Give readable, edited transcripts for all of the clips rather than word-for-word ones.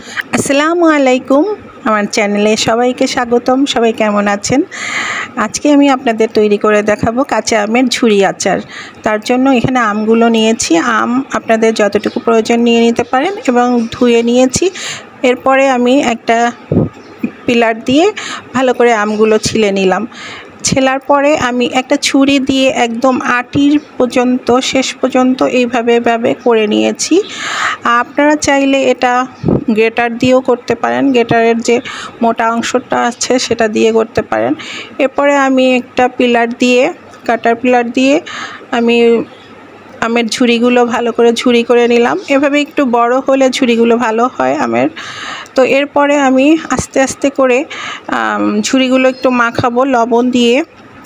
আসসালামু আলাইকুম, আমার চ্যানেলে সবাইকে স্বাগতম। সবাই কেমন আছেন? আজকে আমি আপনাদের তৈরি করে দেখাবো কাঁচা আমের ঝুরি আচার। তার জন্য এখানে আমগুলো নিয়েছি। আম আপনাদের যতটুকু প্রয়োজন নিয়ে নিতে পারেন এবং ধুয়ে নিয়েছি। এরপরে আমি একটা পিলার দিয়ে ভালো করে আমগুলো ছিলে নিলাম। ছেলার পরে আমি একটা ছুরি দিয়ে একদম আটির পর্যন্ত শেষ পর্যন্ত এইভাবে করে নিয়েছি। আপনারা চাইলে এটা গ্রেটার দিয়েও করতে পারেন, গ্রেটারের যে মোটা অংশটা আছে সেটা দিয়ে করতে পারেন। এরপরে আমি একটা পিলার দিয়ে কাটার পিলার দিয়ে আমি আমের ঝুরিগুলো ভালো করে ঝুরি করে নিলাম। এভাবে একটু বড় হলে ঝুরিগুলো ভালো হয় আমের। তো এরপরে আমি আস্তে আস্তে করে ঝুরিগুলো একটু মাখাবো লবণ দিয়ে।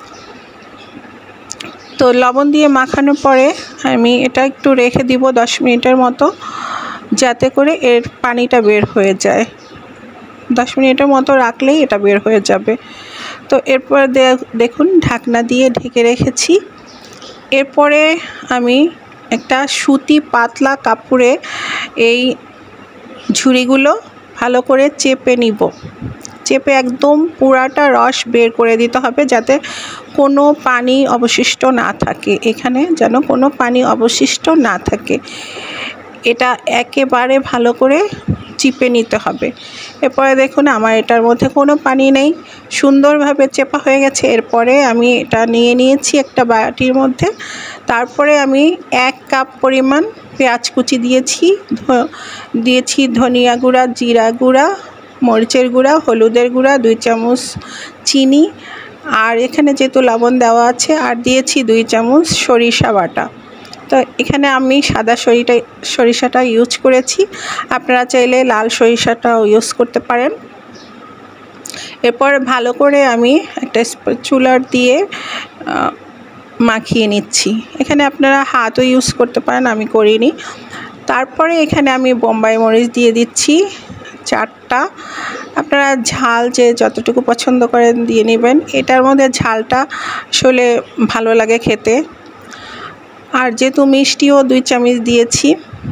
তো লবণ দিয়ে মাখানোর পরে আমি এটা একটু রেখে দিব 10 মিনিটের মতো, যাতে করে এর পানিটা বের হয়ে যায়। 10 মিনিটের মতো রাখলেই এটা বের হয়ে যাবে। তো এরপর দেখুন ঢাকনা দিয়ে ঢেকে রেখেছি। এরপরে আমি একটা সুতি পাতলা কাপড়ে এই ঝুরিগুলো ভালো করে চেপে নিব। চেপে একদম পুরাটা রস বের করে দিতে হবে, যাতে কোনো পানি অবশিষ্ট না থাকে। এখানে যেন কোনো পানি অবশিষ্ট না থাকে, এটা একেবারে ভালো করে চিপে নিতে হবে। এরপরে দেখুন আমার এটার মধ্যে কোনো পানি নেই, সুন্দরভাবে চেপা হয়ে গেছে। এরপরে আমি এটা নিয়ে নিয়েছি একটা বাটির মধ্যে। তারপরে আমি 1 কাপ পরিমাণ পেঁয়াজ কুচি দিয়েছি ধনিয়া গুঁড়া, জিরা গুঁড়া, মরিচের গুঁড়া, হলুদের গুঁড়া, 2 চামচ চিনি, আর এখানে যেহেতু লবণ দেওয়া আছে আর দিয়েছি 2 চামচ সরিষা বাটা। তো এখানে আমি সাদা সরিষাটা ইউজ করেছি, আপনারা চাইলে লাল সরিষাটাও ইউজ করতে পারেন। এরপর ভালো করে আমি একটা স্প্যাচুলার দিয়ে মাখিয়ে নিচ্ছি। এখানে আপনারা হাতও ইউজ করতে পারেন, আমি করিনি। তারপরে এখানে আমি বোম্বাই মরিচ দিয়ে দিচ্ছি 4টা। আপনারা ঝাল যে যতটুকু পছন্দ করেন দিয়ে নেবেন। এটার মধ্যে ঝালটা আসলে ভালো লাগে খেতে। আর যেহেতু মিষ্টিও 2 চামচ দিয়েছি।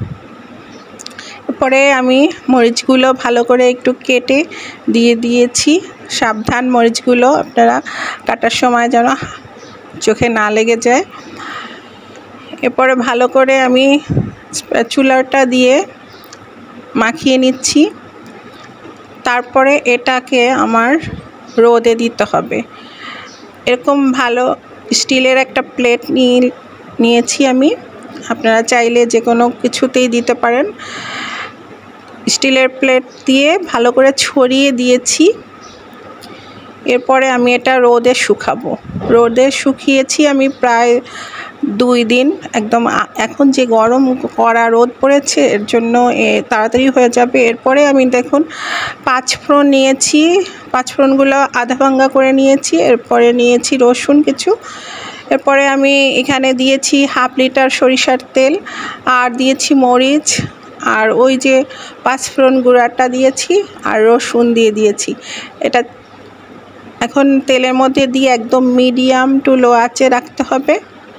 পরে আমি মরিচগুলো ভালো করে একটু কেটে দিয়েছি। সাবধান মরিচগুলো আপনারা কাটার সময় যেন চোখে না লেগে যায়। এরপরে ভালো করে আমি স্প্যাচুলাটা দিয়ে মাখিয়ে নিচ্ছি। তারপরে এটাকে আমার রোদে দিতে হবে। এরকম ভালো স্টিলের একটা প্লেট নিয়েছি আমি, আপনারা চাইলে যে কোনো কিছুতেই দিতে পারেন। স্টিলের প্লেট দিয়ে ভালো করে ছড়িয়ে দিয়েছি। এরপরে আমি এটা রোদে শুকাবো। রোদে শুকিয়েছি আমি প্রায় 2 দিন একদম। এখন যে গরম কড়া রোদ পড়েছে, এর জন্য তাড়াতাড়ি হয়ে যাবে। এরপরে আমি দেখুন 5 ফোড়ন নিয়েছি, 5 ফোড়নগুলো আধা ভাঙ্গা করে নিয়েছি। এরপরে নিয়েছি রসুন কিছু। এরপরে আমি এখানে দিয়েছি 1/2 লিটার সরিষার তেল, আর দিয়েছি মরিচ, আর ওই যে 5 ফোড়ন গুঁড়াটা দিয়েছি, আর রসুন দিয়েছি। এটা এখন তেলের মধ্যে দিয়ে একদম মিডিয়াম টু লো আঁচে রাখতে হবে।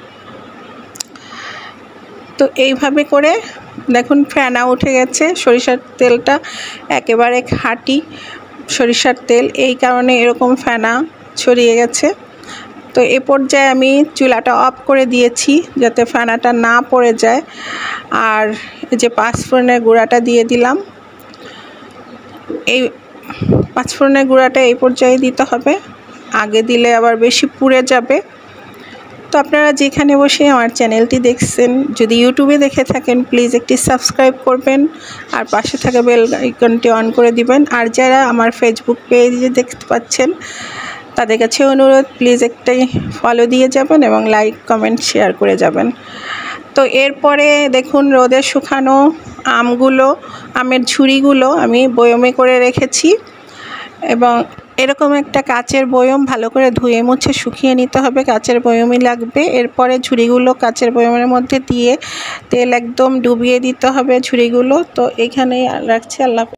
তো এইভাবে করে দেখুন ফেনা উঠে গেছে। সরিষার তেলটা একেবারে খাঁটি সরিষার তেল, এই কারণে এরকম ফেনা ছড়িয়ে গেছে। তো এ পর্যায়ে আমি চুলাটা অফ করে দিয়েছি, যাতে ফেনাটা না পড়ে যায়। আর যে 5 ফোড়নের গুঁড়াটা দিয়ে দিলাম। এই 5 ফোড়নের গুঁড়াটা এই পর্যায়ে দিতে হবে, আগে দিলে আবার বেশি পুড়ে যাবে। তো আপনারা যেখানে বসে আমার চ্যানেলটি দেখছেন, যদি ইউটিউবে দেখে থাকেন প্লিজ একটি সাবস্ক্রাইব করবেন, আর পাশে থাকা বেল আইকনটি অন করে দিবেন। আর যারা আমার ফেসবুক পেজে দেখতে পাচ্ছেন, তাদের কাছে অনুরোধ প্লিজ একটাই ফলো দিয়ে যাবেন এবং লাইক কমেন্ট শেয়ার করে যাবেন। তো এরপরে দেখুন রোদে শুকানো আমের ঝুরিগুলো আমি বয়মে করে রেখেছি, এবং এরকম একটা কাচের বয়ম ভালো করে ধুয়ে মুছে শুকিয়ে নিতে হবে। কাচের বয়মই লাগবে। এরপরে ঝুরিগুলো কাচের বয়মের মধ্যে দিয়ে তেল একদম ডুবিয়ে দিতে হবে ঝুরিগুলো। তো এখানেই রাখছি। আল্লাহ।